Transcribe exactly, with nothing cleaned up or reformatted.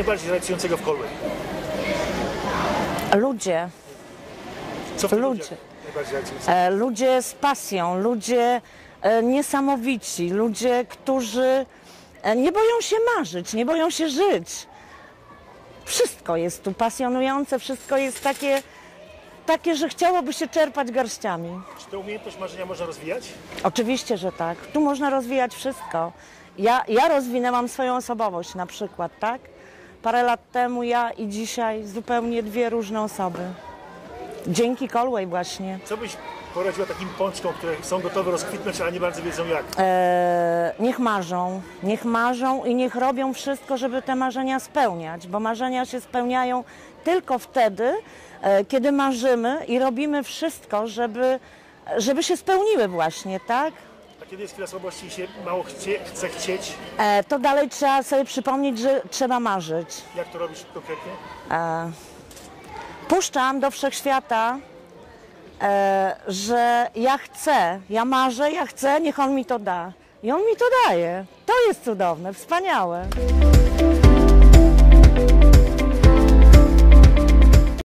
najbardziej relaksującego w Colway? Ludzie. Co w tych Ludzie. ludziach najbardziej relaksujące? E, ludzie z pasją, ludzie e, niesamowici, ludzie, którzy e, nie boją się marzyć, nie boją się żyć. Wszystko jest tu pasjonujące, wszystko jest takie, takie, że chciałoby się czerpać garściami. Czy tę umiejętność marzenia można rozwijać? Oczywiście, że tak. Tu można rozwijać wszystko. Ja, ja rozwinęłam swoją osobowość na przykład, tak? Parę lat temu ja i dzisiaj zupełnie dwie różne osoby. Dzięki Colway właśnie. Co byś poradziła takim pączkom, które są gotowe rozkwitnąć, ale nie bardzo wiedzą jak? E, niech marzą, niech marzą i niech robią wszystko, żeby te marzenia spełniać, bo marzenia się spełniają tylko wtedy, e, kiedy marzymy i robimy wszystko, żeby, żeby się spełniły właśnie, tak? A kiedy jest chwila słabości i się mało chcie, chce chcieć, E, to dalej trzeba sobie przypomnieć, że trzeba marzyć. jak to robisz konkretnie? E, puszczam do wszechświata, e, że ja chcę, ja marzę, ja chcę, niech on mi to da. I on mi to daje. To jest cudowne, wspaniałe.